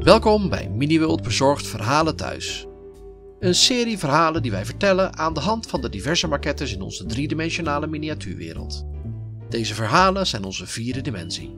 Welkom bij Miniworld bezorgt verhalen thuis. Een serie verhalen die wij vertellen aan de hand van de diverse maquettes in onze driedimensionale miniatuurwereld. Deze verhalen zijn onze vierde dimensie.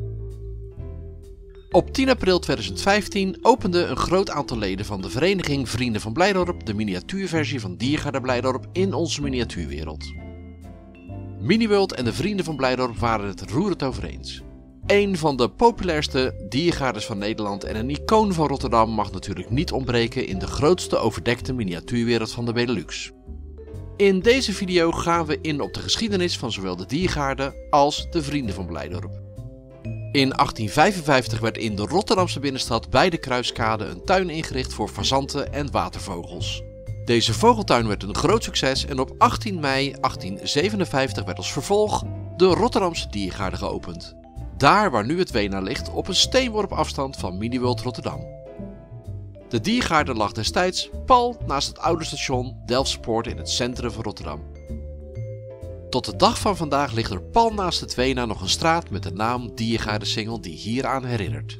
Op 10 april 2015 opende een groot aantal leden van de vereniging Vrienden van Blijdorp de miniatuurversie van Diergaarde Blijdorp in onze miniatuurwereld. Miniworld en de Vrienden van Blijdorp waren het roerend over eens. Een van de populairste diergaardes van Nederland en een icoon van Rotterdam mag natuurlijk niet ontbreken in de grootste overdekte miniatuurwereld van de Benelux. In deze video gaan we in op de geschiedenis van zowel de Diergaarde als de Vrienden van Blijdorp. In 1855 werd in de Rotterdamse binnenstad bij de Kruiskade een tuin ingericht voor fazanten en watervogels. Deze vogeltuin werd een groot succes en op 18 mei 1857 werd als vervolg de Rotterdamse Diergaarde geopend. Daar waar nu het Wena ligt, op een steenworp afstand van Miniworld Rotterdam. De Diergaarde lag destijds pal naast het oude station Delftse Poort in het centrum van Rotterdam. Tot de dag van vandaag ligt er pal naast het Wena nog een straat met de naam Diergaardesingel die hieraan herinnert.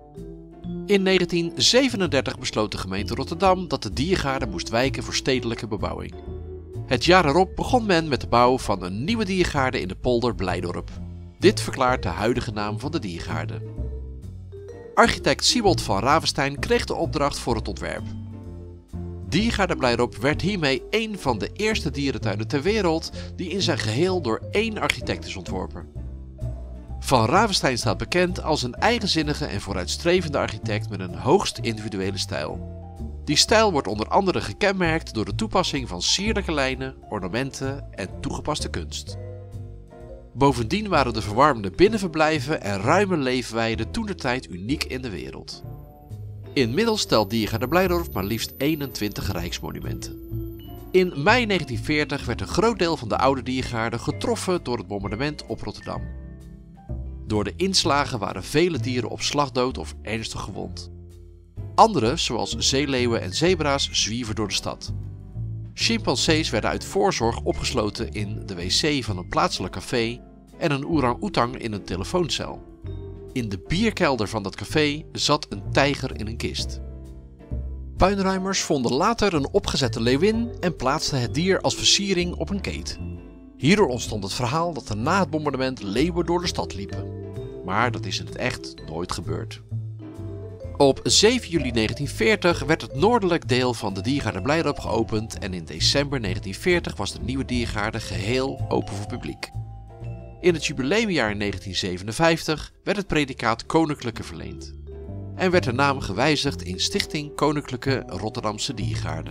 In 1937 besloot de gemeente Rotterdam dat de Diergaarde moest wijken voor stedelijke bebouwing. Het jaar erop begon men met de bouw van een nieuwe Diergaarde in de polder Blijdorp. Dit verklaart de huidige naam van de Diergaarde. Architect Siebold van Ravenstein kreeg de opdracht voor het ontwerp. Diergaarde Blijdorp werd hiermee een van de eerste dierentuinen ter wereld die in zijn geheel door één architect is ontworpen. Van Ravenstein staat bekend als een eigenzinnige en vooruitstrevende architect met een hoogst individuele stijl. Die stijl wordt onder andere gekenmerkt door de toepassing van sierlijke lijnen, ornamenten en toegepaste kunst. Bovendien waren de verwarmde binnenverblijven en ruime leefweiden toentertijd uniek in de wereld. Inmiddels telt Diergaarde Blijdorp maar liefst 21 rijksmonumenten. In mei 1940 werd een groot deel van de oude Diergaarde getroffen door het bombardement op Rotterdam. Door de inslagen waren vele dieren op slag dood of ernstig gewond. Andere, zoals zeeleeuwen en zebra's, zwierven door de stad. Chimpansees werden uit voorzorg opgesloten in de wc van een plaatselijk café en een orang-oetang in een telefooncel. In de bierkelder van dat café zat een tijger in een kist. Puinruimers vonden later een opgezette leeuwin en plaatsten het dier als versiering op een keet. Hierdoor ontstond het verhaal dat er na het bombardement leeuwen door de stad liepen. Maar dat is in het echt nooit gebeurd. Op 7 juli 1940 werd het noordelijk deel van de Diergaarde Blijdorp geopend en in december 1940 was de nieuwe Diergaarde geheel open voor publiek. In het jubileumjaar in 1957 werd het predicaat Koninklijke verleend en werd de naam gewijzigd in Stichting Koninklijke Rotterdamse Diergaarde.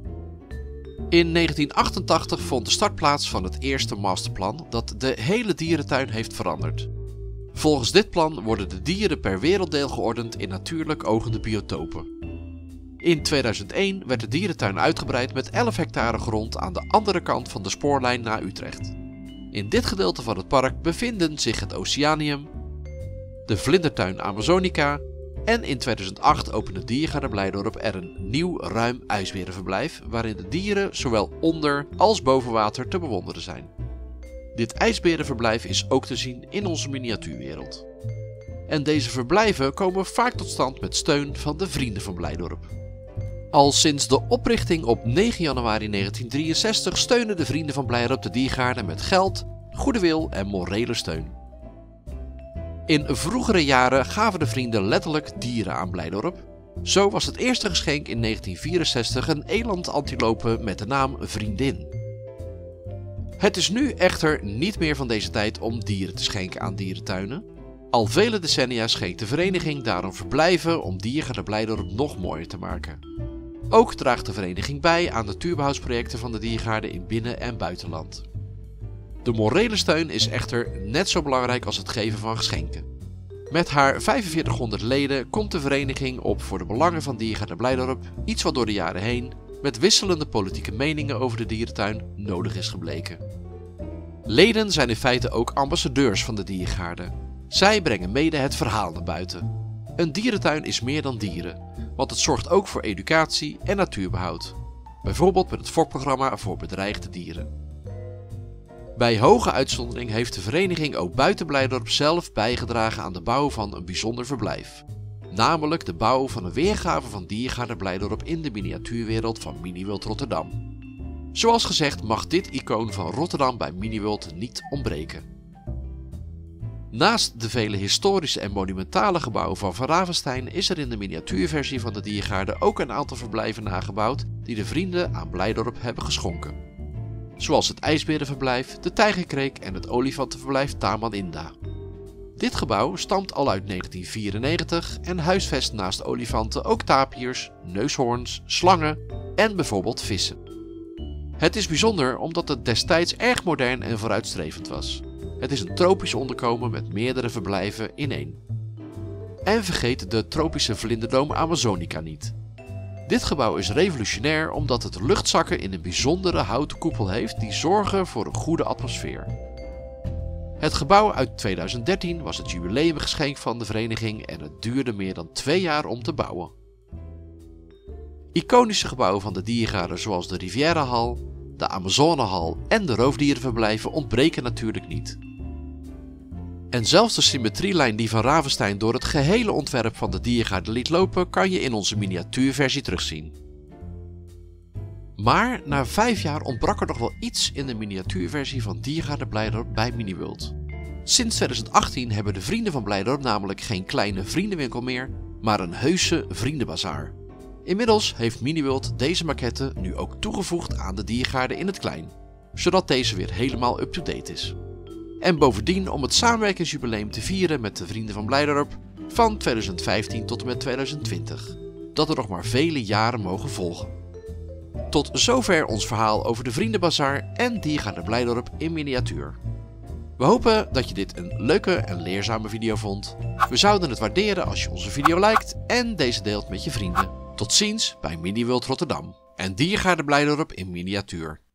In 1988 vond de start plaats van het eerste masterplan dat de hele dierentuin heeft veranderd. Volgens dit plan worden de dieren per werelddeel geordend in natuurlijk ogende biotopen. In 2001 werd de dierentuin uitgebreid met 11 hectare grond aan de andere kant van de spoorlijn naar Utrecht. In dit gedeelte van het park bevinden zich het Oceanium, de vlindertuin Amazonica en in 2008 opende Diergaarde Blijdorp er een nieuw ruim ijsberenverblijf waarin de dieren zowel onder als boven water te bewonderen zijn. Dit ijsberenverblijf is ook te zien in onze miniatuurwereld. En deze verblijven komen vaak tot stand met steun van de Vrienden van Blijdorp. Al sinds de oprichting op 9 januari 1963 steunen de Vrienden van Blijdorp de Diergaarde met geld, goede wil en morele steun. In vroegere jaren gaven de vrienden letterlijk dieren aan Blijdorp. Zo was het eerste geschenk in 1964 een elandantilope met de naam Vriendin. Het is nu echter niet meer van deze tijd om dieren te schenken aan dierentuinen. Al vele decennia schenkt de vereniging daarom verblijven om Diergaarde Blijdorp nog mooier te maken. Ook draagt de vereniging bij aan natuurbehoudsprojecten van de Diergaarde in binnen- en buitenland. De morele steun is echter net zo belangrijk als het geven van geschenken. Met haar 4500 leden komt de vereniging op voor de belangen van Diergaarde Blijdorp, iets wat door de jaren heen met wisselende politieke meningen over de dierentuin nodig is gebleken. Leden zijn in feite ook ambassadeurs van de Diergaarde. Zij brengen mede het verhaal naar buiten. Een dierentuin is meer dan dieren, want het zorgt ook voor educatie en natuurbehoud. Bijvoorbeeld met het fokprogramma voor bedreigde dieren. Bij hoge uitzondering heeft de vereniging ook buiten Blijdorp zelf bijgedragen aan de bouw van een bijzonder verblijf. namelijk de bouw van een weergave van Diergaarde Blijdorp in de miniatuurwereld van Miniworld Rotterdam. Zoals gezegd mag dit icoon van Rotterdam bij Miniworld niet ontbreken. Naast de vele historische en monumentale gebouwen van Van Ravenstein is er in de miniatuurversie van de Diergaarde ook een aantal verblijven nagebouwd die de vrienden aan Blijdorp hebben geschonken. Zoals het ijsberenverblijf, de tijgerkreek en het olifantenverblijf Taman Inda. Dit gebouw stamt al uit 1994 en huisvest naast olifanten ook tapirs, neushoorns, slangen en bijvoorbeeld vissen. Het is bijzonder omdat het destijds erg modern en vooruitstrevend was. Het is een tropisch onderkomen met meerdere verblijven in één. En vergeet de tropische vlinderdoom Amazonica niet. Dit gebouw is revolutionair omdat het luchtzakken in een bijzondere houten koepel heeft die zorgen voor een goede atmosfeer. Het gebouw uit 2013 was het jubileumgeschenk van de vereniging en het duurde meer dan 2 jaar om te bouwen. Iconische gebouwen van de Diergaarde zoals de Rivierahal, de Amazonehal en de roofdierenverblijven ontbreken natuurlijk niet. En zelfs de symmetrielijn die Van Ravenstein door het gehele ontwerp van de Diergaarde liet lopen kan je in onze miniatuurversie terugzien. Maar na 5 jaar ontbrak er nog wel iets in de miniatuurversie van Diergaarde Blijdorp bij Miniworld. Sinds 2018 hebben de vrienden van Blijdorp namelijk geen kleine vriendenwinkel meer, maar een heuse vriendenbazaar. Inmiddels heeft Miniworld deze maquette nu ook toegevoegd aan de Diergaarde in het klein, zodat deze weer helemaal up-to-date is. En bovendien om het samenwerkingsjubileum te vieren met de vrienden van Blijdorp van 2015 tot en met 2020, dat er nog maar vele jaren mogen volgen. Tot zover ons verhaal over de Vriendenbazaar en Diergaarde Blijdorp in miniatuur. We hopen dat je dit een leuke en leerzame video vond. We zouden het waarderen als je onze video liked en deze deelt met je vrienden. Tot ziens bij Miniworld Rotterdam en Diergaarde Blijdorp in miniatuur.